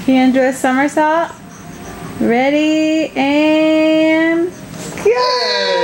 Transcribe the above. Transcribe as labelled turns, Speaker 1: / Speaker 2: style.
Speaker 1: Can you do a somersault? Ready and go!